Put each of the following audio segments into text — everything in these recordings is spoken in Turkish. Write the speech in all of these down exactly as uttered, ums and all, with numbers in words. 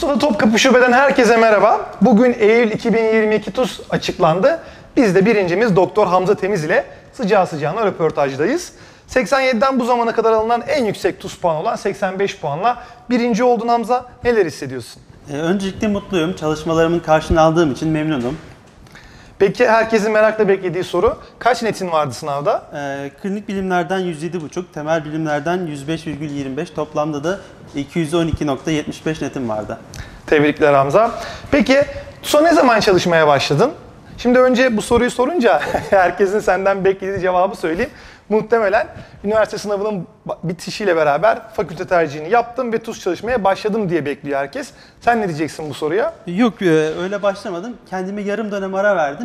Mustafa Topkapı Şube'den herkese merhaba. Bugün Eylül iki bin yirmi iki TUS açıklandı. Biz de birincimiz Doktor Hamza Temiz ile sıcağı sıcağına röportajdayız. seksen yediden bu zamana kadar alınan en yüksek TUS puanı olan seksen beş puanla birinci oldun Hamza. Neler hissediyorsun? Ee, öncelikle mutluyum. Çalışmalarımın karşılığını aldığım için memnunum. Peki herkesin merakla beklediği soru, kaç netin vardı sınavda? Ee, klinik bilimlerden yüz yedi buçuk, temel bilimlerden yüz beş virgül yirmi beş, toplamda da iki yüz on iki nokta yetmiş beş netim vardı. Tebrikler Hamza. Peki TUS'a ne zaman çalışmaya başladın? Şimdi önce bu soruyu sorunca herkesin senden beklediği cevabı söyleyeyim. Muhtemelen üniversite sınavının bitişiyle beraber fakülte tercihini yaptım ve TUS çalışmaya başladım diye bekliyor herkes. Sen ne diyeceksin bu soruya? Yok, öyle başlamadım. Kendime yarım dönem ara verdim.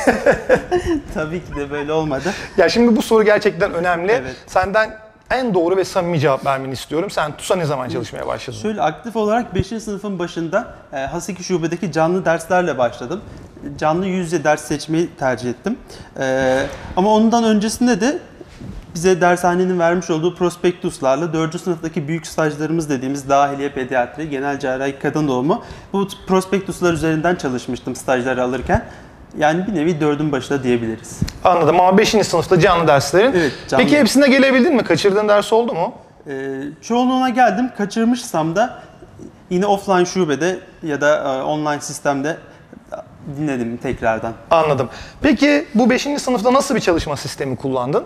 Tabii ki de böyle olmadı. Ya şimdi bu soru gerçekten önemli. Evet. Senden en doğru ve samimi cevap vermeni istiyorum. Sen TUS'a ne zaman çalışmaya başladın? Şöyle aktif olarak beşinci sınıfın başında e, Haseki Şube'deki canlı derslerle başladım. Canlı yüz yüze ders seçmeyi tercih ettim. E, ama ondan öncesinde de bize dershanenin vermiş olduğu prospektuslarla dördüncü sınıftaki büyük stajlarımız dediğimiz dahiliye, pediatri, genel cerrahi, kadın doğumu, bu prospektuslar üzerinden çalışmıştım stajları alırken. Yani bir nevi dördün başında diyebiliriz. Anladım ama beşinci sınıfta canlı derslerin. Evet, canlı. Peki hepsine gelebildin mi? Kaçırdığın ders oldu mu? Ee, çoğunluğuna geldim. Kaçırmışsam da yine offline şubede ya da e, online sistemde dinledim tekrardan. Anladım. Peki bu beşinci sınıfta nasıl bir çalışma sistemi kullandın?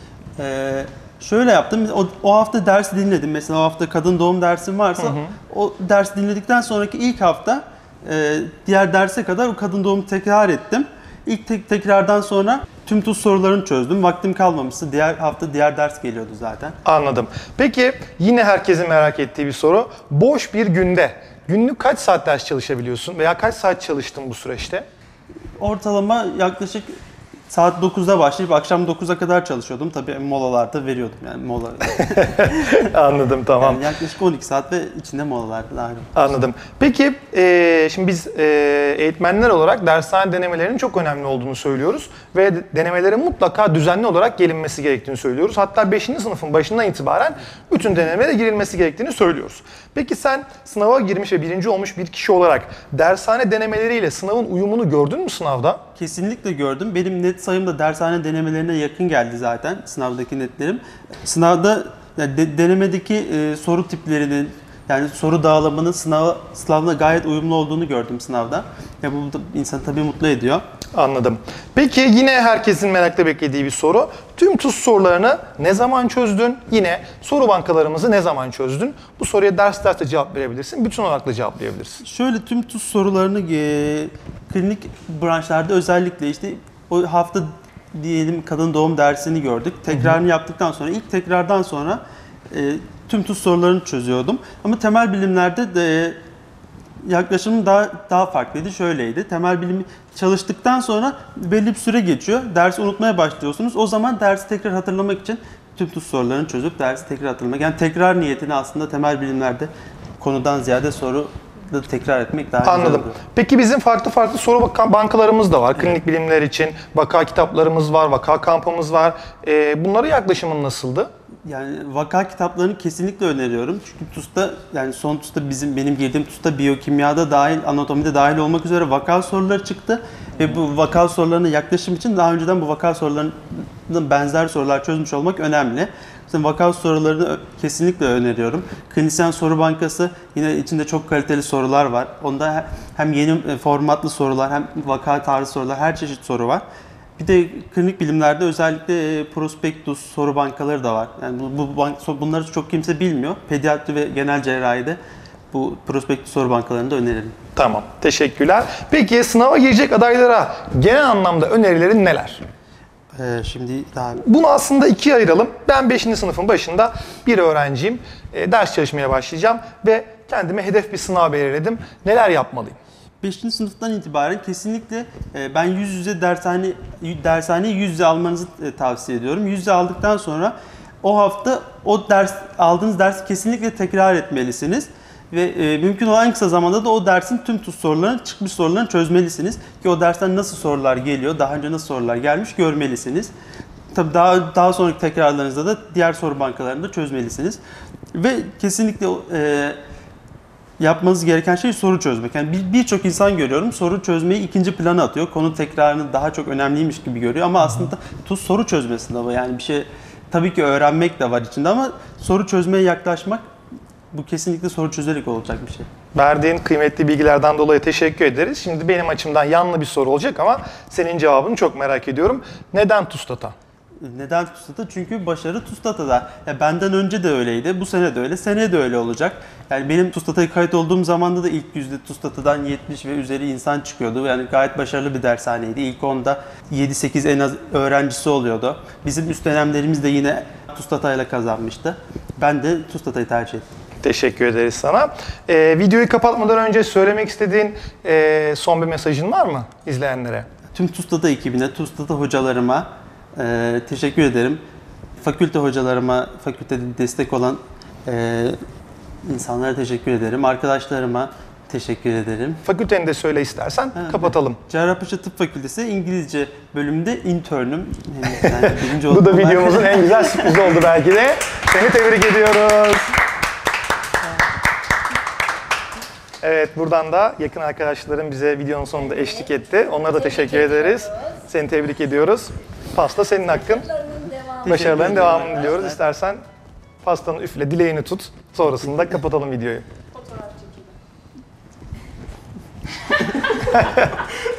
Ee, şöyle yaptım. O, o hafta dersi dinledim. Mesela o hafta kadın doğum dersim varsa, hı hı, o ders dinledikten sonraki ilk hafta e, diğer derse kadar o kadın doğumu tekrar ettim. İlk tek, tekrardan sonra tüm TUS sorularını çözdüm. Vaktim kalmamıştı. Diğer hafta diğer ders geliyordu zaten. Anladım. Peki yine herkesin merak ettiği bir soru. Boş bir günde günlük kaç saat ders çalışabiliyorsun veya kaç saat çalıştın bu süreçte? Ortalama yaklaşık saat dokuzda başlayıp akşam dokuza kadar çalışıyordum. Tabii molalarda veriyordum yani mola. Anladım, tamam. Yani yaklaşık on iki saat ve içinde molalarda dahil. Anladım. Peki e, şimdi biz e, eğitmenler olarak dershane denemelerinin çok önemli olduğunu söylüyoruz ve denemelerin mutlaka düzenli olarak gelinmesi gerektiğini söylüyoruz. Hatta beşinci sınıfın başından itibaren bütün denemelere girilmesi gerektiğini söylüyoruz. Peki sen sınava girmiş ve birinci olmuş bir kişi olarak dershane denemeleriyle sınavın uyumunu gördün mü sınavda? Kesinlikle gördüm. Benim net sayım da dershane denemelerine yakın geldi zaten, sınavdaki netlerim. Sınavda yani de, denemedeki e, soru tiplerinin, yani soru dağılımının sınava, sınavla gayet uyumlu olduğunu gördüm sınavda. Ya bu da insanı tabii mutlu ediyor. Anladım. Peki yine herkesin merakla beklediği bir soru. Tüm TUS sorularını ne zaman çözdün? Yine soru bankalarımızı ne zaman çözdün? Bu soruya ders derste cevap verebilirsin. Bütün olarak da cevaplayabilirsin. Şöyle tüm TUS sorularını e, klinik branşlarda özellikle işte o hafta diyelim kadın doğum dersini gördük. Tekrarını, hı hı, yaptıktan sonra, ilk tekrardan sonra e, tüm TUS sorularını çözüyordum. Ama temel bilimlerde de e, yaklaşımım daha daha farklıydı. Şöyleydi. Temel bilimi çalıştıktan sonra belli bir süre geçiyor. Dersi unutmaya başlıyorsunuz. O zaman dersi tekrar hatırlamak için tüm TUS sorularını çözüp dersi tekrar hatırlamak. Yani tekrar niyetini aslında temel bilimlerde konudan ziyade soru da tekrar etmek daha güzel oluyor. Anladım. Peki bizim farklı farklı soru bankalarımız da var. Klinik bilimler için vaka kitaplarımız var, vaka kampımız var. Ee, bunlara yaklaşımın nasıldı? Yani vaka kitaplarını kesinlikle öneriyorum. Çünkü TUS'ta, yani son TUS'ta bizim benim girdiğim TUS'ta biyokimyada dahil, anatomide dahil olmak üzere vaka soruları çıktı. Ve bu vaka sorularına yaklaşım için daha önceden bu vaka sorularının benzer sorular çözmüş olmak önemli. İşte vaka sorularını kesinlikle öneriyorum. Klinisyen Soru Bankası, yine içinde çok kaliteli sorular var. Onda hem yeni formatlı sorular hem vaka tarzı sorular, her çeşit soru var. Bir de klinik bilimlerde özellikle prospektus soru bankaları da var. Yani bu, bu bank, bunları çok kimse bilmiyor. Pediatri ve genel cerrahide bu prospektus soru bankalarını da öneririm. Tamam, teşekkürler. Peki sınava girecek adaylara genel anlamda önerilerin neler? Ee, şimdi daha... Bunu aslında ikiye ayıralım. Ben beşinci sınıfın başında bir öğrenciyim. E, ders çalışmaya başlayacağım ve kendime hedef bir sınav belirledim. Neler yapmalıyım? beşinci sınıftan itibaren kesinlikle ben yüz yüze dershane dershaneyi yüz yüze almanızı tavsiye ediyorum. yüz yüze aldıktan sonra o hafta o ders aldığınız dersi kesinlikle tekrar etmelisiniz ve e, mümkün olan en kısa zamanda da o dersin tüm TUS sorularını, çıkmış sorularını çözmelisiniz ki o dersten nasıl sorular geliyor, daha önce nasıl sorular gelmiş görmelisiniz. Tabii daha daha sonraki tekrarlarınızda da diğer soru bankalarını da çözmelisiniz ve kesinlikle e, yapmanız gereken şey soru çözmek. Yani bir- birçok insan görüyorum soru çözmeyi ikinci plana atıyor. Konu tekrarını daha çok önemliymiş gibi görüyor ama aslında TUS soru çözme sınavı. Yani bir şey tabii ki öğrenmek de var içinde ama soru çözmeye yaklaşmak bu kesinlikle soru çözerek olacak bir şey. Verdiğin kıymetli bilgilerden dolayı teşekkür ederiz. Şimdi benim açımdan yanlı bir soru olacak ama senin cevabını çok merak ediyorum. Neden TUSTATA? Neden TUSTATA? Çünkü başarı TUSTATA'da. Ya benden önce de öyleydi, bu sene de öyle, seneye de öyle olacak. Yani benim TUSTATA'ya kayıt olduğum zamanda da ilk yüzde TUSTATA'dan yetmiş ve üzeri insan çıkıyordu. Yani gayet başarılı bir dershaneydi. İlk onda yedi sekiz en az öğrencisi oluyordu. Bizim üst dönemlerimiz de yine TUSTATA'yla kazanmıştı. Ben de TUSTATA'yı tercih ettim. Teşekkür ederiz sana. Ee, videoyu kapatmadan önce söylemek istediğin e, son bir mesajın var mı izleyenlere? Tüm TUSTATA ekibine, TUSTATA hocalarıma e, teşekkür ederim. Fakülte hocalarıma, fakültede destek olan e, insanlara teşekkür ederim. Arkadaşlarıma teşekkür ederim. Fakülteni de söyle istersen Ha, kapatalım. Cerrahpaşa Tıp Fakültesi İngilizce bölümünde internüm. Yani birinci Bu da oldum. videomuzun en güzel sürprizi oldu belki de. Seni tebrik ediyoruz. Evet, buradan da yakın arkadaşlarım bize videonun sonunda eşlik etti. Onlara da teşekkür ederiz. Seni tebrik ediyoruz. Pasta senin hakkın. Başarıların devamını diliyoruz. İstersen pastanı üfle, dileğini tut. Sonrasında kapatalım videoyu. Fotoğraf çekelim.